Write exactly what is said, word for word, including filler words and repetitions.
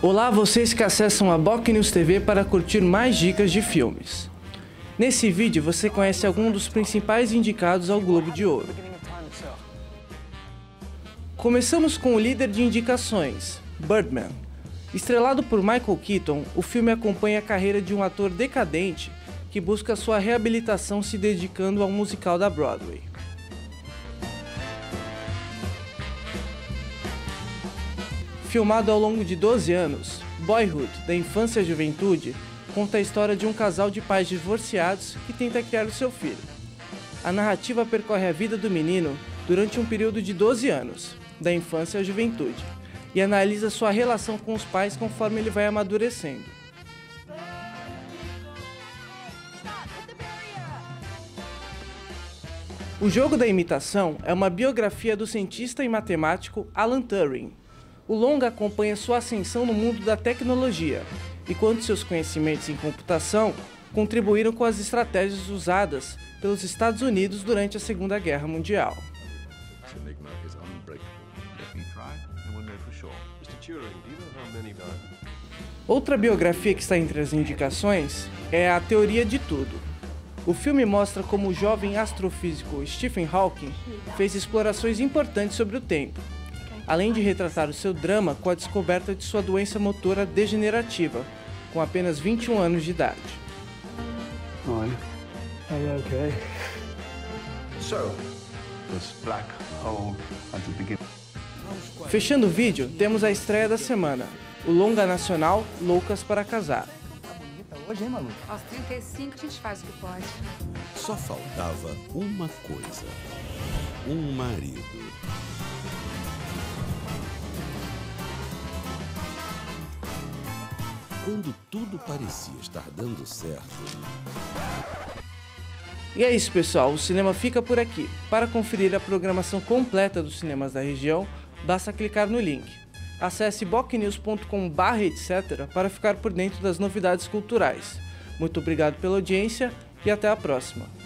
Olá, vocês que acessam a BocNews T V para curtir mais dicas de filmes. Nesse vídeo você conhece alguns dos principais indicados ao Globo de Ouro. Começamos com o líder de indicações, Birdman. Estrelado por Michael Keaton, o filme acompanha a carreira de um ator decadente que busca sua reabilitação se dedicando ao musical da Broadway. Filmado ao longo de doze anos, Boyhood, da infância à juventude, conta a história de um casal de pais divorciados que tenta criar o seu filho. A narrativa percorre a vida do menino durante um período de doze anos, da infância à juventude, e analisa sua relação com os pais conforme ele vai amadurecendo. O Jogo da Imitação é uma biografia do cientista e matemático Alan Turing. O longa acompanha sua ascensão no mundo da tecnologia e quanto seus conhecimentos em computação contribuíram com as estratégias usadas pelos Estados Unidos durante a Segunda Guerra Mundial. Outra biografia que está entre as indicações é A Teoria de Tudo. O filme mostra como o jovem astrofísico Stephen Hawking fez explorações importantes sobre o tempo, além de retratar o seu drama com a descoberta de sua doença motora degenerativa, com apenas vinte e um anos de idade. Oi. Are you okay? So, this black hole at the beginning. Fechando o vídeo, temos a estreia da semana, o longa nacional Loucas para Casar. Hoje, hein, maluco? Aos trinta e cinco a gente faz o que pode. Só faltava uma coisa: um marido. Quando tudo parecia estar dando certo... E é isso, pessoal, o cinema fica por aqui. Para conferir a programação completa dos cinemas da região, basta clicar no link. Acesse bocnews ponto com barra etc para ficar por dentro das novidades culturais. Muito obrigado pela audiência e até a próxima.